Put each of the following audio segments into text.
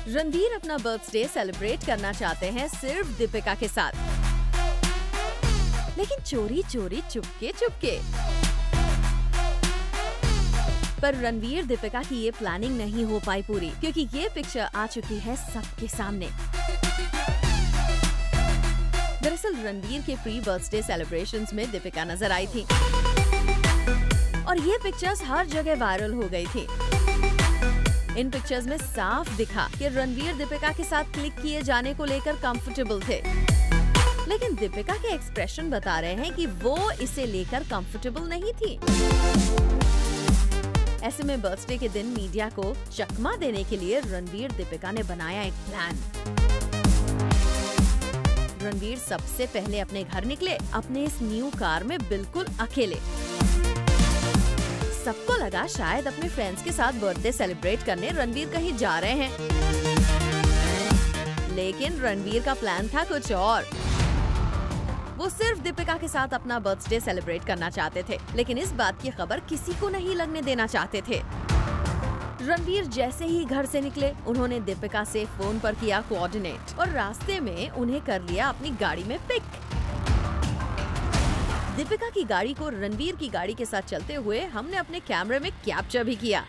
रणवीर अपना birthday celebrate करना चाहते हैं सिर्फ दीपिका के साथ, लेकिन चोरी चोरी चुपके चुपके। पर रणवीर दीपिका की ये प्लानिंग नहीं हो पाई पूरी, क्योंकि ये पिक्चर आ चुकी है सबके सामने। दरअसल रणवीर के प्री बर्थडे सेलिब्रेशंस में दीपिका नजर आई थी और ये पिक्चर्स हर जगह वायरल हो गई थी। इन पिक्चर्स में साफ दिखा कि रणवीर दीपिका के साथ क्लिक किए जाने को लेकर कंफर्टेबल थे, लेकिन दीपिका के एक्सप्रेशन बता रहे हैं कि वो इसे लेकर कंफर्टेबल नहीं थी। ऐसे में बर्थडे के दिन मीडिया को चकमा देने के लिए रणवीर दीपिका ने बनाया एक प्लान। रणवीर सबसे पहले अपने घर निकले अपने इस न्यू कार में बिल्कुल अकेले। सबको लगा शायद अपने फ्रेंड्स के साथ बर्थडे सेलिब्रेट करने रणवीर कहीं जा रहे हैं, लेकिन रणवीर का प्लान था कुछ और। वो सिर्फ दीपिका के साथ अपना बर्थडे सेलिब्रेट करना चाहते थे, लेकिन इस बात की खबर किसी को नहीं लगने देना चाहते थे। रणवीर जैसे ही घर से निकले, उन्होंने दीपिका से फोन पर किया कोऑर्डिनेट और रास्ते में उन्हें कर लिया अपनी गाड़ी में पिक। दीपिका की गाड़ी को रणवीर की गाड़ी के साथ चलते हुए हमने अपने कैमरे में कैप्चर भी किया।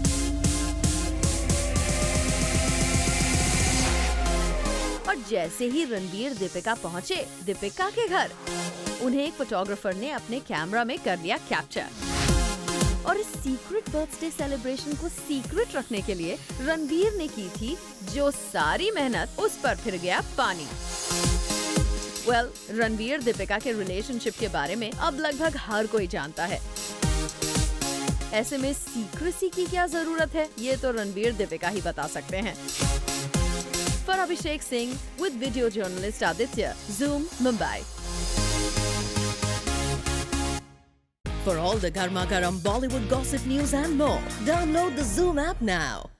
और जैसे ही रणवीर दीपिका पहुंचे दीपिका के घर, उन्हें एक फोटोग्राफर ने अपने कैमरा में कर लिया कैप्चर। और इस सीक्रेट बर्थडे सेलिब्रेशन को सीक्रेट रखने के लिए रणवीर ने की थी जो सारी मेहनत, उस पर फिर गया पानी। रणवीर दीपिका के रिलेशनशिप के बारे में अब लगभग हर कोई जानता है। ऐसे में सीक्रेसी की क्या जरूरत है, ये तो रणवीर दीपिका ही बता सकते हैं। For Abhishek Singh with video journalist Aditya, Zoom, Mumbai. For all the Garma Garam Bollywood gossip news and more, download the Zoom app now.